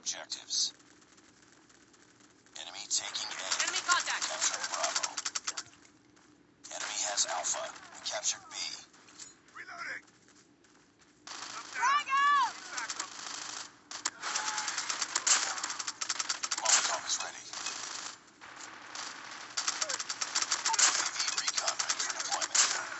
objectives. Enemy taking A. Enemy contact. Capturing Bravo. Enemy has Alpha. We captured B. Reloading! Frag out! Molotov is ready. UAV recon ready for deployment.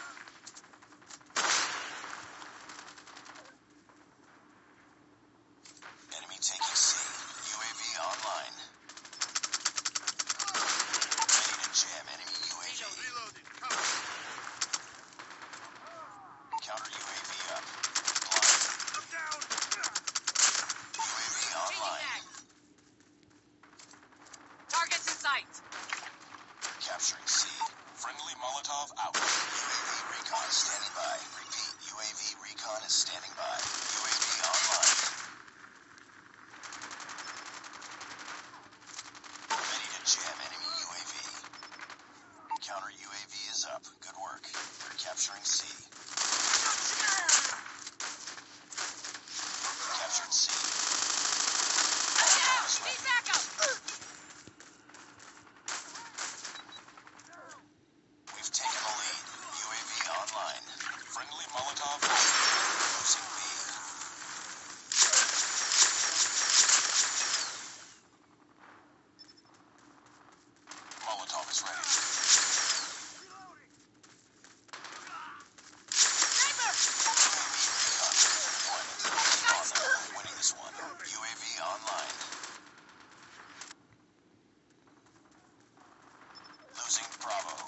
Enemy taking C. UAV online. Ready to jam enemy UAV. Reloading. Cover. Counter UAV up. Blind. I'm down! UAV Changing online. mag. Targets in sight. Capturing C. Friendly Molotov out. UAV recon standing by. Repeat, UAV recon is standing by. UAV online. Ready to jam enemy UAV. Counter UAV is up. Good work. We're capturing C. Captured C. Down! Need backup! We've taken the lead. UAV online. Friendly Molotov out. Losing B. Molotov is ready. Sniper! Winning this one. UAV online. Losing Bravo.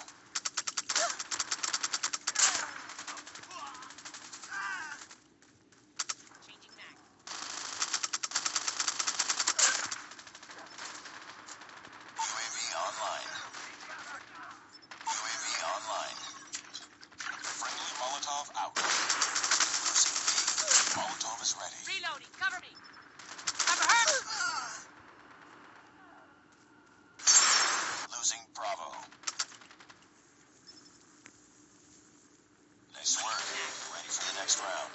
Changing mag. UAV online. UAV online. Friendly Molotov out. Losing B. Molotov is ready. Reloading. Cover me. Cover her! Losing Bravo. Nice work. Ready for the next round.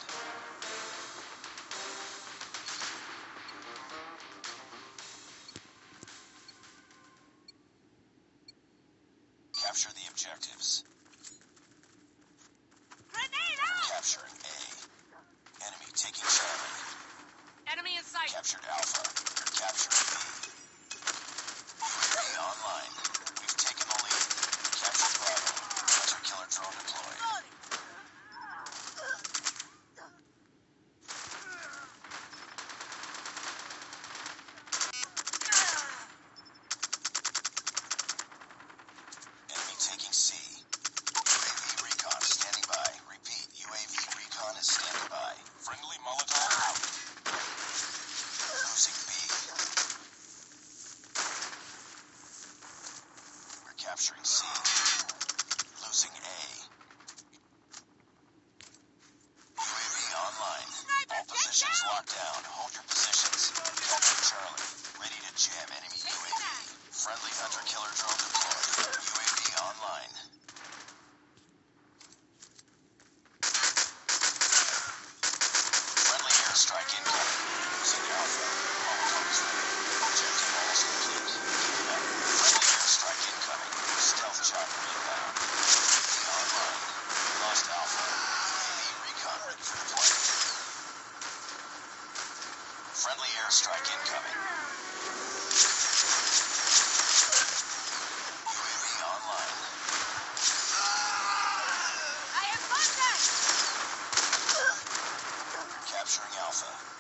Capture the objectives. Grenade out! Capturing A. Enemy taking Charlie. Enemy in sight. Captured Alpha. You're capturing B. UAV online. We've taken the lead. Captured Bravo. Hunter killer drone deployed. Enemy taking C. UAV recon standing by. Repeat, UAV recon is standing by. Friendly Molotov out. Losing B. We're capturing C. Losing A. UAV online. All positions locked down. Hold your positions. Capture Charlie. Ready to jam enemy UAV. Friendly hunter killer drone deployed. UAV online. Friendly airstrike incoming. Losing Alpha. Molotov is ready. Objective almost complete. Keep it up. Friendly airstrike incoming. Stealth chopper inbound. UAV online. Lost Alpha. UAV recon ready for deployment. Friendly airstrike incoming. UAV online. I have contact! Capturing Alpha.